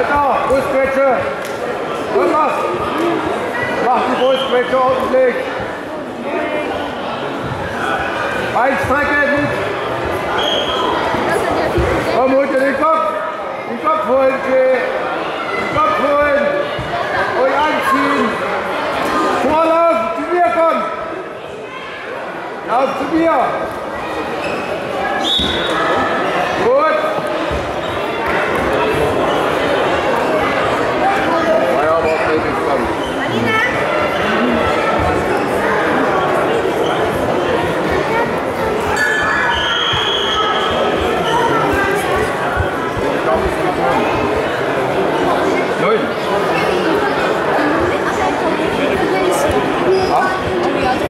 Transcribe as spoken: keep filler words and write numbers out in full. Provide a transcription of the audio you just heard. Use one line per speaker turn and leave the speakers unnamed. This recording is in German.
Weiter, Brustquetsche. Irgendwas. Mach die Brustquetsche ordentlich. Beinstrecke, gut. Komm, hol dir den Kopf. Den Kopf holen, Jay. Den Kopf holen. Und anziehen. Vorlaufen, zu mir kommen. Lauf zu mir.